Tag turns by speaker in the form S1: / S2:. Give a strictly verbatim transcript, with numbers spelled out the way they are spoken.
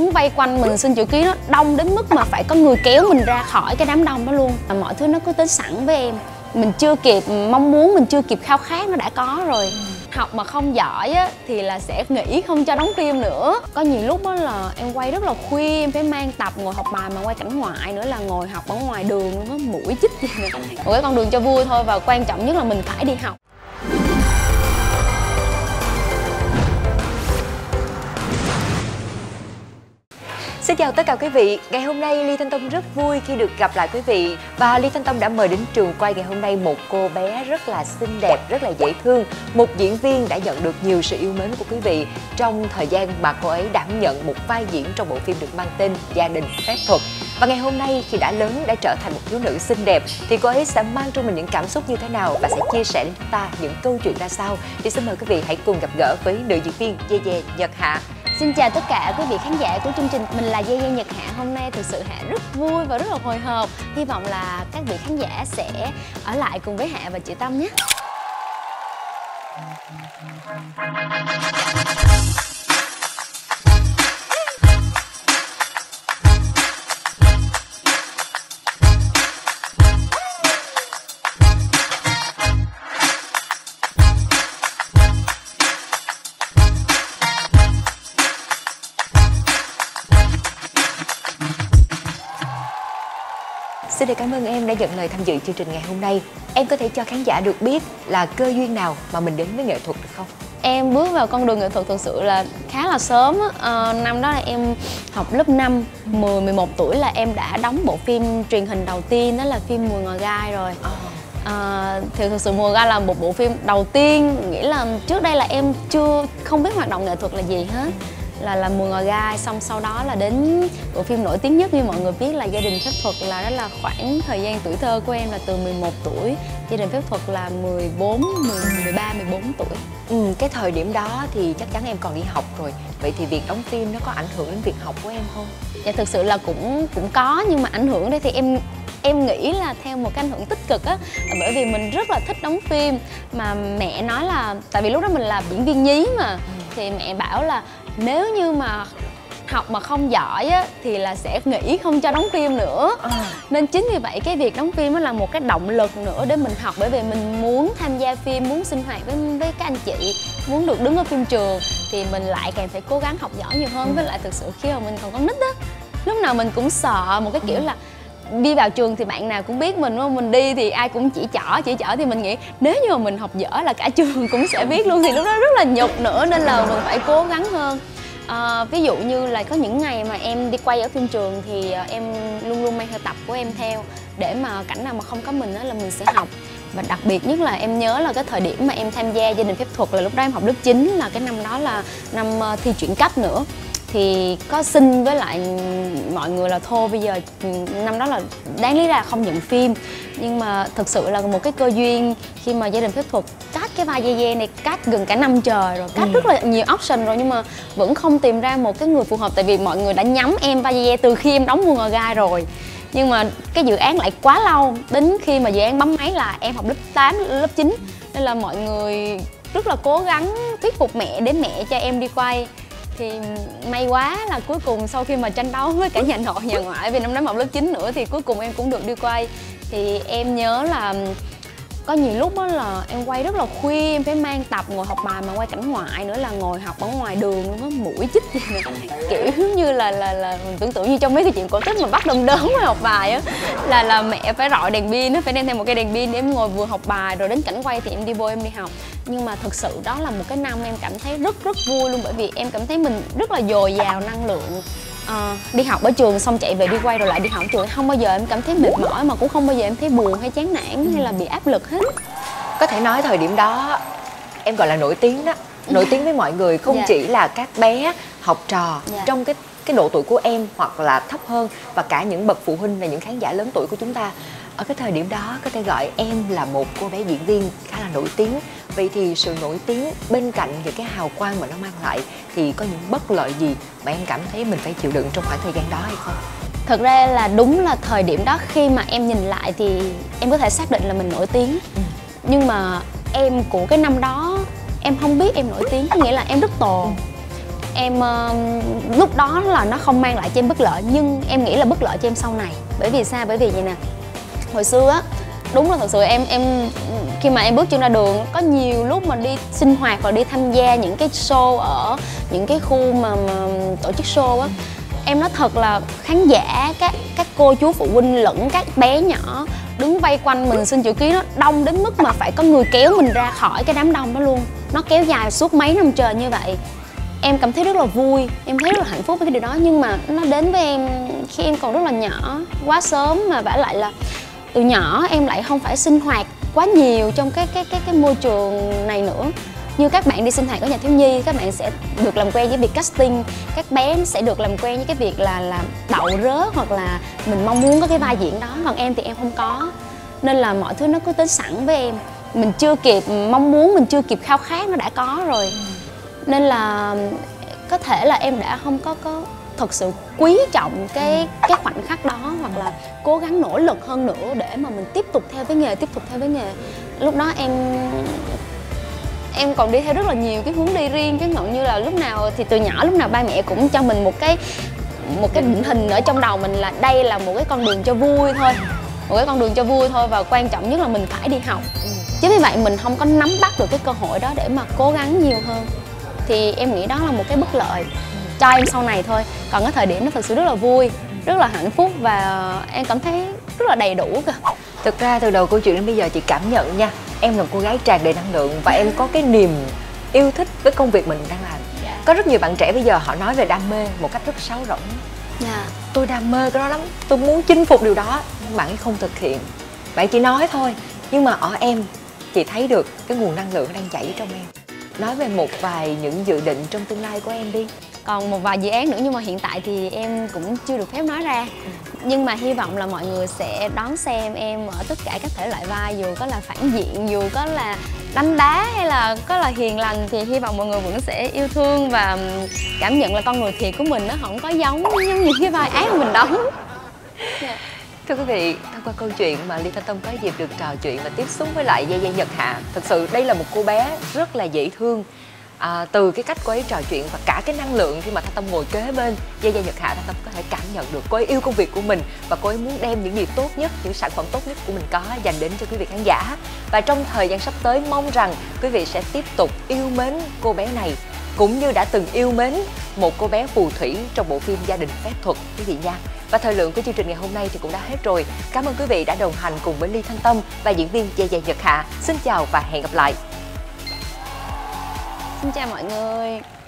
S1: đứng vây quanh mình xin chữ ký nó đông đến mức mà phải có người kéo mình ra khỏi cái đám đông đó luôn. Mọi thứ nó cứ tới sẵn với em, mình chưa kịp mong muốn, mình chưa kịp khao khát nó đã có rồi. Học mà không giỏi á, thì là sẽ nghỉ không cho đóng phim nữa. Có nhiều lúc đó là em quay rất là khuya, em phải mang tập ngồi học bài mà quay cảnh ngoại nữa, là ngồi học ở ngoài đường luôn á, mũi chích gì nè. Một cái con đường cho vui thôi, và quan trọng nhất là mình phải đi học.
S2: Xin chào tất cả quý vị, ngày hôm nay Ly Thanh Tông rất vui khi được gặp lại quý vị. Và Ly Thanh Tông đã mời đến trường quay ngày hôm nay một cô bé rất là xinh đẹp, rất là dễ thương. Một diễn viên đã nhận được nhiều sự yêu mến của quý vị trong thời gian mà cô ấy đảm nhận một vai diễn trong bộ phim được mang tên Gia đình phép thuật. Và ngày hôm nay khi đã lớn, đã trở thành một thiếu nữ xinh đẹp, thì cô ấy sẽ mang trong mình những cảm xúc như thế nào và sẽ chia sẻ đến chúng ta những câu chuyện ra sao. Thì xin mời quý vị hãy cùng gặp gỡ với nữ diễn viên Dê Dê Nhật Hạ.
S1: Xin chào tất cả quý vị khán giả của chương trình. Mình là Dê Dê Nhật Hạ. Hôm nay thực sự Hạ rất vui và rất là hồi hộp. Hy vọng là các vị khán giả sẽ ở lại cùng với Hạ và chị Tâm nhé.
S2: Xin được cảm ơn em đã nhận lời tham dự chương trình ngày hôm nay. Em có thể cho khán giả được biết là cơ duyên nào mà mình đến với nghệ thuật được không?
S1: Em bước vào con đường nghệ thuật thực sự là khá là sớm á. À, năm đó là em học lớp năm, mười, mười một tuổi là em đã đóng bộ phim truyền hình đầu tiên, đó là phim Mùi Ngò Gai rồi. À, thì thực sự Mùi Ngò Gai là một bộ phim đầu tiên, nghĩa là trước đây là em chưa không biết hoạt động nghệ thuật là gì hết. Là là Mùi Ngò Gai, xong sau đó là đến bộ phim nổi tiếng nhất như mọi người biết là Gia đình phép thuật, là đó là khoảng thời gian tuổi thơ của em là từ mười một tuổi. Gia đình phép thuật là mười bốn, mười ba, mười bốn tuổi.
S2: Ừ, cái thời điểm đó thì chắc chắn em còn đi học rồi. Vậy thì việc đóng phim nó có ảnh hưởng đến việc học của em không?
S1: Dạ thực sự là cũng cũng có, nhưng mà ảnh hưởng đây thì em em nghĩ là theo một cái ảnh hưởng tích cực á, bởi vì mình rất là thích đóng phim. Mà mẹ nói là, tại vì lúc đó mình là diễn viên nhí mà, thì mẹ bảo là nếu như mà học mà không giỏi á, thì là sẽ nghỉ không cho đóng phim nữa. à. Nên chính vì vậy cái việc đóng phim nó là một cái động lực nữa để mình học, bởi vì mình muốn tham gia phim, muốn sinh hoạt với, với các anh chị, muốn được đứng ở phim trường, thì mình lại càng phải cố gắng học giỏi nhiều hơn. ừ. Với lại thực sự khi mà mình còn con nít á, lúc nào mình cũng sợ một cái kiểu là đi vào trường thì bạn nào cũng biết mình, đúng không? Mình đi thì ai cũng chỉ trỏ chỉ trỏ thì mình nghĩ nếu như mà mình học dở là cả trường cũng sẽ biết luôn, thì lúc đó rất là nhục nữa, nên là mình phải cố gắng hơn. À, ví dụ như là có những ngày mà em đi quay ở phim trường thì em luôn luôn mang theo tập của em theo, để mà cảnh nào mà không có mình đó là mình sẽ học. Và đặc biệt nhất là em nhớ là cái thời điểm mà em tham gia Gia đình phép thuật là lúc đó em học lớp chín, là cái năm đó là năm thi chuyển cấp nữa. Thì có xin với lại mọi người là thôi bây giờ năm đó là đáng lý ra không nhận phim, nhưng mà thực sự là một cái cơ duyên khi mà Gia đình phép thuật cast cái vai Dê Dê này cast gần cả năm trời rồi, cast ừ. rất là nhiều option rồi, nhưng mà vẫn không tìm ra một cái người phù hợp, tại vì mọi người đã nhắm em vai Dê Dê từ khi em đóng Mùi Ngò Gai rồi. Nhưng mà cái dự án lại quá lâu, đến khi mà dự án bấm máy là em học lớp tám, lớp chín, nên là mọi người rất là cố gắng thuyết phục mẹ để mẹ cho em đi quay. Thì may quá là cuối cùng sau khi mà tranh đấu với cả nhà nội nhà ngoại, vì năm đó học lớp chín nữa, thì cuối cùng em cũng được đi quay. Thì em nhớ là có nhiều lúc đó là em quay rất là khuya, em phải mang tập ngồi học bài mà quay cảnh ngoại nữa, là ngồi học ở ngoài đường luôn á, mũi chích gì nè. Kiểu như là là là mình tưởng tượng như trong mấy cái chuyện cổ tích mà bắt đom đóm mà học bài á, là là mẹ phải rọi đèn pin, nó phải đem theo một cây đèn pin để em ngồi vừa học bài, rồi đến cảnh quay thì em đi vô em đi học. Nhưng mà thực sự đó là một cái năm em cảm thấy rất rất vui luôn, bởi vì em cảm thấy mình rất là dồi dào năng lượng. À, đi học ở trường xong chạy về đi quay rồi lại đi học ở trường, không bao giờ em cảm thấy mệt mỏi, mà cũng không bao giờ em thấy buồn hay chán nản hay là bị áp lực hết.
S2: Có thể nói thời điểm đó em gọi là nổi tiếng đó, nổi tiếng với mọi người, không dạ. chỉ là các bé học trò dạ. trong cái cái độ tuổi của em hoặc là thấp hơn, và cả những bậc phụ huynh và những khán giả lớn tuổi của chúng ta. Ở cái thời điểm đó có thể gọi em là một cô bé diễn viên khá là nổi tiếng. Vậy thì sự nổi tiếng bên cạnh những cái hào quang mà nó mang lại thì có những bất lợi gì mà em cảm thấy mình phải chịu đựng trong khoảng thời gian đó hay không?
S1: Thật ra là đúng là thời điểm đó khi mà em nhìn lại thì em có thể xác định là mình nổi tiếng. ừ. Nhưng mà em của cái năm đó em không biết em nổi tiếng, có nghĩa là em rất tồn. em uh, lúc đó là nó không mang lại cho em bất lợi, nhưng em nghĩ là bất lợi cho em sau này. Bởi vì sao? Bởi vì vậy nè, hồi xưa á, đúng là thật sự em em khi mà em bước chân ra đường, có nhiều lúc mà đi sinh hoạt và đi tham gia những cái show ở những cái khu mà, mà tổ chức show á, em nói thật là khán giả, các các cô chú phụ huynh lẫn các bé nhỏ đứng vây quanh mình xin chữ ký, nó đông đến mức mà phải có người kéo mình ra khỏi cái đám đông đó luôn. Nó kéo dài suốt mấy năm trời như vậy. Em cảm thấy rất là vui, em thấy rất là hạnh phúc với cái điều đó. Nhưng mà nó đến với em khi em còn rất là nhỏ, quá sớm, mà vả lại là từ nhỏ em lại không phải sinh hoạt quá nhiều trong cái cái cái cái môi trường này nữa. Như các bạn đi sinh hoạt ở nhà thiếu nhi, các bạn sẽ được làm quen với việc casting, các bé sẽ được làm quen với cái việc là làm đậu rớt hoặc là mình mong muốn có cái vai diễn đó. Còn em thì em không có, nên là mọi thứ nó cứ đến sẵn với em. Mình chưa kịp mong muốn, mình chưa kịp khao khát, nó đã có rồi. Nên là có thể là em đã không có có thật sự quý trọng cái cái khoảnh khắc đó, hoặc là cố gắng nỗ lực hơn nữa để mà mình tiếp tục theo với nghề, tiếp tục theo với nghề. Lúc đó em em còn đi theo rất là nhiều cái hướng đi riêng, cái ngọn như là lúc nào thì từ nhỏ lúc nào ba mẹ cũng cho mình một cái một cái định hình ở trong đầu mình là đây là một cái con đường cho vui thôi, một cái con đường cho vui thôi, và quan trọng nhất là mình phải đi học. Chứ vì vậy mình không có nắm bắt được cái cơ hội đó để mà cố gắng nhiều hơn, thì em nghĩ đó là một cái bất lợi cho em sau này thôi. Còn cái thời điểm nó thật sự rất là vui, rất là hạnh phúc, và em cảm thấy rất là đầy đủ cơ.
S2: Thực ra từ đầu câu chuyện đến bây giờ chị cảm nhận nha, em là một cô gái tràn đầy năng lượng và em có cái niềm yêu thích với công việc mình đang làm. Có rất nhiều bạn trẻ bây giờ họ nói về đam mê một cách rất sáo rỗng.
S1: Yeah.
S2: Tôi đam mê cái đó lắm, tôi muốn chinh phục điều đó, nhưng bạn ấy không thực hiện. Bạn chỉ nói thôi, nhưng mà ở em, chị thấy được cái nguồn năng lượng đang chảy trong em. Nói về một vài những dự định trong tương lai của em đi.
S1: Còn một vài dự án nữa nhưng mà hiện tại thì em cũng chưa được phép nói ra. Nhưng mà hy vọng là mọi người sẽ đón xem em ở tất cả các thể loại vai, dù có là phản diện, dù có là đánh đá hay là có là hiền lành, thì hy vọng mọi người vẫn sẽ yêu thương và cảm nhận là con người thiệt của mình nó không có giống giống những cái vai ác mà mình đóng. Yeah.
S2: Thưa quý vị, thông qua câu chuyện mà Ly Thanh Tâm có dịp được trò chuyện và tiếp xúc với lại Gia Gia Nhật Hạ, thực sự đây là một cô bé rất là dễ thương. À, từ cái cách cô ấy trò chuyện và cả cái năng lượng khi mà Thanh Tâm ngồi kế bên Gia Gia Nhật Hạ, Thanh Tâm có thể cảm nhận được cô ấy yêu công việc của mình và cô ấy muốn đem những gì tốt nhất, những sản phẩm tốt nhất của mình có dành đến cho quý vị khán giả. Và trong thời gian sắp tới, mong rằng quý vị sẽ tiếp tục yêu mến cô bé này, cũng như đã từng yêu mến một cô bé phù thủy trong bộ phim Gia đình phép thuật quý vị nha. Và thời lượng của chương trình ngày hôm nay thì cũng đã hết rồi. Cảm ơn quý vị đã đồng hành cùng với Ly Thanh Tâm và diễn viên Gia Gia Nhật Hạ. Xin chào và hẹn gặp lại.
S1: Xin chào mọi người.